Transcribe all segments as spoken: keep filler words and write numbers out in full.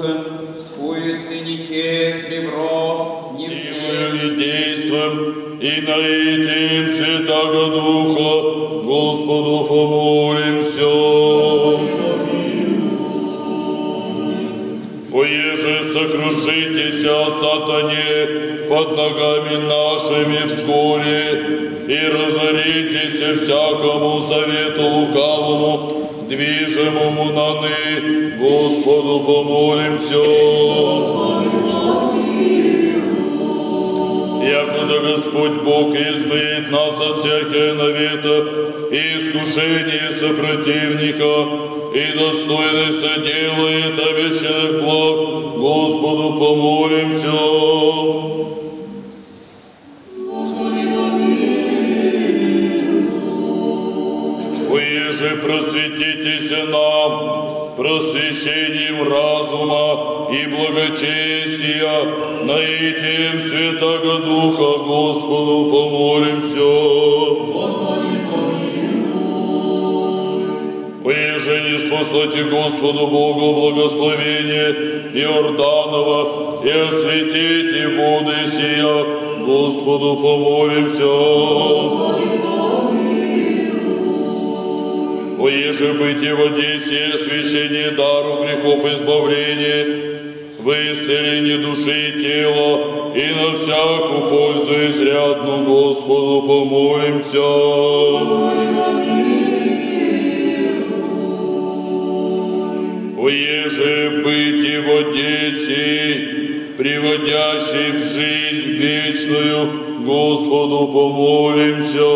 Духом, скуется не те сребро, не силою действием и наитием Святаго Духа Господу помолимся. Поеже сокрушитеся, сатане, под ногами нашими вскоре, и разоритесь всякому совету лукавому, движимому наны, Господу помолимся. Якуда Господь Бог измеет нас от всякого навета и искушения сопротивника, и достойно соделает обещанных благ, Господу помолимся. Вы же просветитесь нам просвещением разума и благочестия, наитием Святаго Духа Господу помолимся. Вы же ниспослати Господу Богу благословение Иорданова и осветите воды сия, Господу помолимся. Воеже бытие в Одессе, освящение дару грехов избавления, в исцелении души и тела, и на всякую пользу изрядну Господу помолимся. Воеже бытие в Одессе, приводящий в жизнь вечную, Господу помолимся.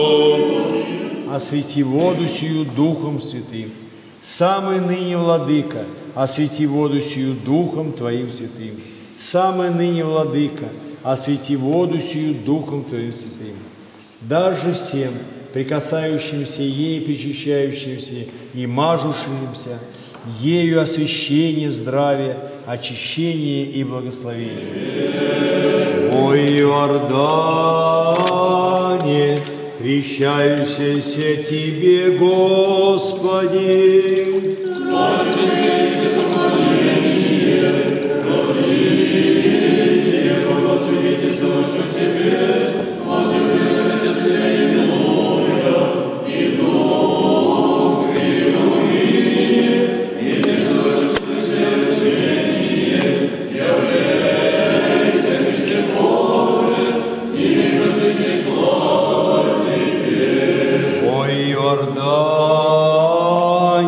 Освети воду сию Духом Святым. Самый ныне, Владыка, освети воду сию Духом Твоим Святым. Самый ныне, Владыка, освети воду сию Духом Твоим Святым. Даже всем, прикасающимся ей, причащающимся и мажущимся, ею освящение, здравие, очищение и благословение. О Иордане, крещающийся Тебе, Господи!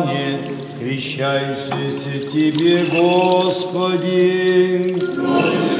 Тебе, Господи.